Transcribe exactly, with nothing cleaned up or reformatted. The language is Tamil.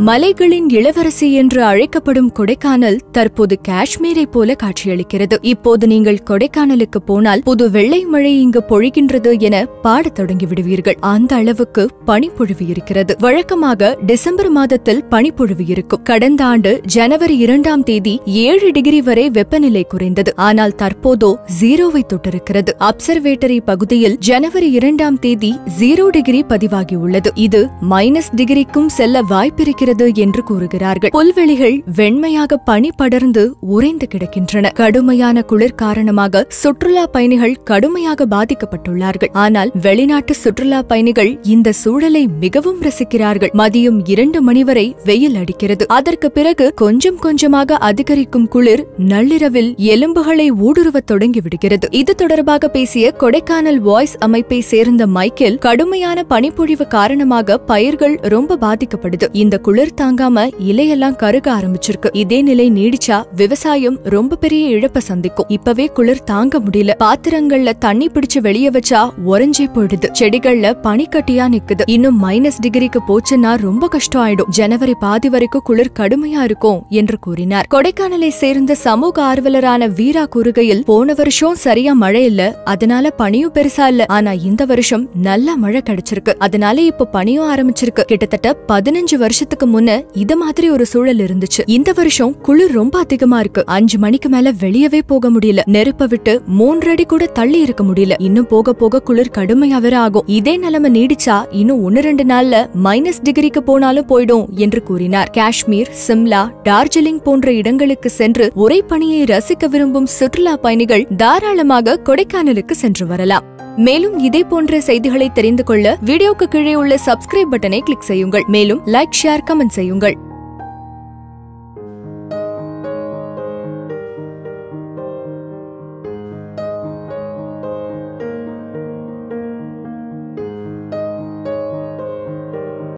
மலைகளின் இளவரசி என்று அழைக்கப்படும் கொடைக்கானல் தற்போது காஷ்மீரை போல காட்சியளிக்கிறது. இப்போது நீங்கள் கொடைக்கானலுக்கு போனால் புது வெள்ளை மழை இங்கு பொழிகின்றது என பாடத் தொடங்கி விடுவீர்கள். அந்த அளவுக்கு பனிப்பொழிவு இருக்கிறது. வழக்கமாக டிசம்பர் மாதத்தில் பனிப்பொழிவு இருக்கும். கடந்த ஆண்டு ஜனவரி இரண்டாம் தேதி ஏழு டிகிரி வரை வெப்பநிலை குறைந்தது. ஆனால் தற்போதோ ஜீரோவை தொட்டிருக்கிறது. அப்சர்வேட்டரி பகுதியில் ஜனவரி இரண்டாம் தேதி ஜீரோ டிகிரி பதிவாகியுள்ளது. இது மைனஸ் டிகிரிக்கும் செல்ல வாய்ப்பிருக்கிறது என்று கூறுகிறார்கள். புல்வெளிகள் வெண்மையாக பனி படர்ந்து உறைந்து கிடக்கின்றன. கடுமையான குளிர் காரணமாக சுற்றுலா பயணிகள் கடுமையாக பாதிக்கப்பட்டுள்ளார்கள். ஆனால் வெளிநாட்டு சுற்றுலா பயணிகள் இந்த சூழலை மிகவும் ரசிக்கிறார்கள். மதியம் இரண்டு மணி வரை வெயில் அடிக்கிறது. அதற்கு பிறகு கொஞ்சம் கொஞ்சமாக அதிகரிக்கும் குளிர் நள்ளிரவில் எலும்புகளை ஊடுருவ தொடங்கிவிடுகிறது. இது தொடர்பாக பேசிய கொடைக்கானல் வாய்ஸ் அமைப்பை சேர்ந்த மைக்கேல், கடுமையான பனிப்பொழிவு காரணமாக பயிர்கள் ரொம்ப பாதிக்கப்படுது. இந்த குளிர் தாங்காம இலையெல்லாம் கருக ஆரம்பிச்சிருக்கு. இதே நிலை நீடிச்சா விவசாயம் ரொம்ப பெரிய இழப்ப சந்திக்கும். இப்பவே குளிர் தாங்க முடியல. பாத்திரங்கள்ல தண்ணி பிடிச்சு வெளியே வச்சா உறைஞ்சே போயிடுது. செடிகள்ல பனிக்கட்டியா நிக்குது. இன்னும் மைனஸ் டிகிரிக்கு போச்சுன்னா ரொம்ப கஷ்டம் ஆயிடும். ஜனவரி பாதி வரைக்கும் குளிர் கடுமையா இருக்கும் என்று கூறினார். கொடைக்கானலை சேர்ந்த சமூக ஆர்வலரான வீரா கூறுகையில், போன வருஷம் சரியா மழை இல்ல, அதனால பனியும் பெருசா இல்ல. ஆனா இந்த வருஷம் நல்ல மழை கிடைச்சிருக்கு. அதனால இப்ப பனியும் ஆரம்பிச்சிருக்கு. கிட்டத்தட்ட பதினஞ்சு வருஷத்துக்கு முன்ன இத மாதிரி ஒரு சூழல் இருந்துச்சு. இந்த வருஷம் குளிர் ரொம்ப அதிகமா இருக்கு. அஞ்சு மணிக்கு மேல வெளியவே போக முடியல. நெருப்ப விட்டு மூன்று அடி கூட தள்ளி இருக்க முடியல. இன்னும் போக போக குளிர் கடுமையா வேற ஆகும். இதே நிலைமை நீடிச்சா இன்னும் ஒன்னு ரெண்டு நாள்ல மைனஸ் டிகிரிக்கு போனாலும் போயிடும் என்று கூறினார். காஷ்மீர், சிம்லா, டார்ஜிலிங் போன்ற இடங்களுக்கு சென்று உறைபனியை ரசிக்க விரும்பும் சுற்றுலா பயணிகள் தாராளமாக கொடைக்கானலுக்கு சென்று வரலாம். மேலும் இதே போன்ற செய்திகளை தெரிந்து கொள்ள வீடியோக்கு கீழே உள்ள சப்ஸ்கிரைப் பட்டனை கிளிக் செய்யுங்கள். மேலும் லைக், ஷேர், கமெண்ட் செய்யுங்கள்.